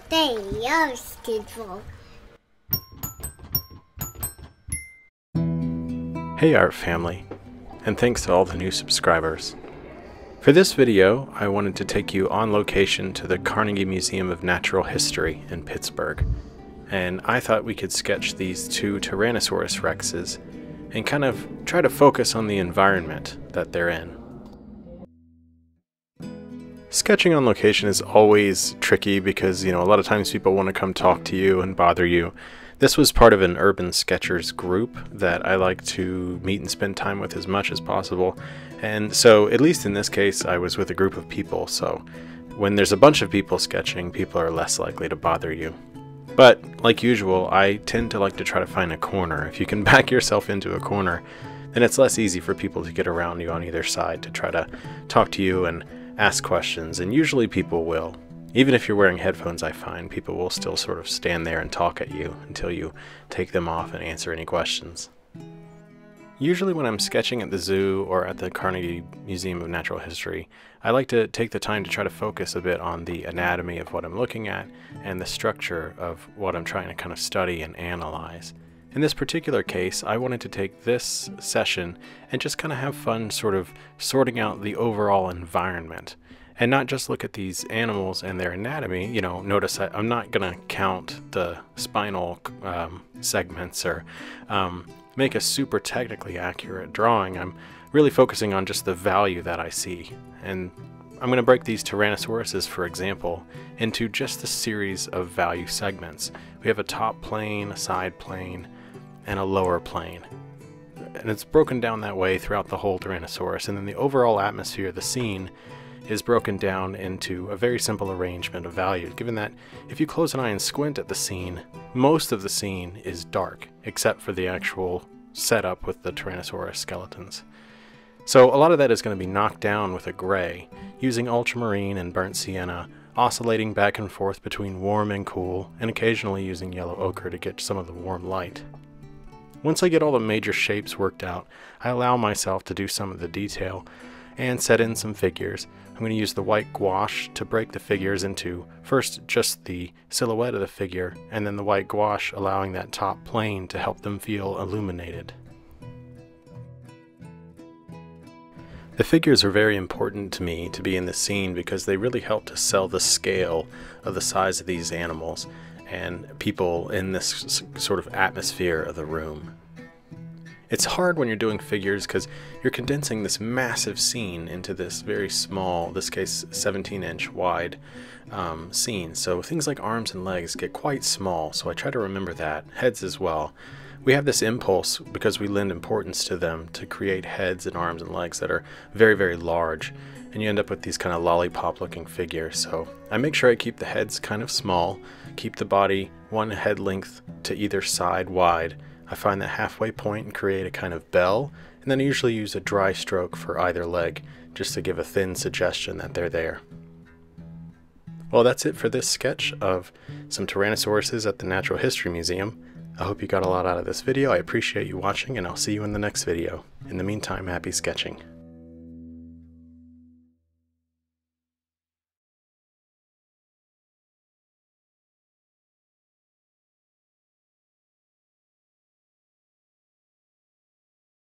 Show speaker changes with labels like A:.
A: They are scheduled.
B: Hey art family, and thanks to all the new subscribers. For this video, I wanted to take you on location to the Carnegie Museum of Natural History in Pittsburgh, and I thought we could sketch these two Tyrannosaurus rexes and kind of try to focus on the environment that they're in. Sketching on location is always tricky because, a lot of times people want to come talk to you and bother you. This was part of an urban sketchers group that I like to meet and spend time with as much as possible. And so, at least in this case, I was with a group of people. So when there's a bunch of people sketching, people are less likely to bother you. But like usual, I tend to like to try to find a corner. If you can back yourself into a corner, then it's less easy for people to get around you on either side to try to talk to you and ask questions, and usually people will. Even if you're wearing headphones, I find people will still sort of stand there and talk at you until you take them off and answer any questions. Usually when I'm sketching at the zoo or at the Carnegie Museum of Natural History, I like to take the time to try to focus a bit on the anatomy of what I'm looking at and the structure of what I'm trying to kind of study and analyze. In this particular case, I wanted to take this session and just kind of have fun sort of sorting out the overall environment and not just look at these animals and their anatomy. Notice I'm not going to count the spinal segments or make a super technically accurate drawing. I'm really focusing on just the value that I see. And I'm going to break these Tyrannosauruses, for example, into just a series of value segments. We have a top plane, a side plane, and a lower plane. And it's broken down that way throughout the whole Tyrannosaurus. And then the overall atmosphere, the scene, is broken down into a very simple arrangement of values, given that if you close an eye and squint at the scene, most of the scene is dark, except for the actual setup with the Tyrannosaurus skeletons. So a lot of that is going to be knocked down with a gray, using ultramarine and burnt sienna, oscillating back and forth between warm and cool, and occasionally using yellow ochre to get some of the warm light. Once I get all the major shapes worked out, I allow myself to do some of the detail and set in some figures. I'm going to use the white gouache to break the figures into first just the silhouette of the figure, and then the white gouache allowing that top plane to help them feel illuminated. The figures are very important to me to be in the scene because they really help to sell the scale of the size of these animals and people in this sort of atmosphere of the room. It's hard when you're doing figures because you're condensing this massive scene into this very small, in this case 17-inch wide scene. So things like arms and legs get quite small, so I try to remember that. Heads as well. We have this impulse, because we lend importance to them, to create heads and arms and legs that are very, very large, and you end up with these kind of lollipop looking figures. So I make sure I keep the heads kind of small, keep the body one head length to either side wide. I find that halfway point and create a kind of bell, and then I usually use a dry stroke for either leg just to give a thin suggestion that they're there. Well, that's it for this sketch of some Tyrannosauruses at the Natural History Museum. I hope you got a lot out of this video. I appreciate you watching, and I'll see you in the next video. In the meantime, happy sketching.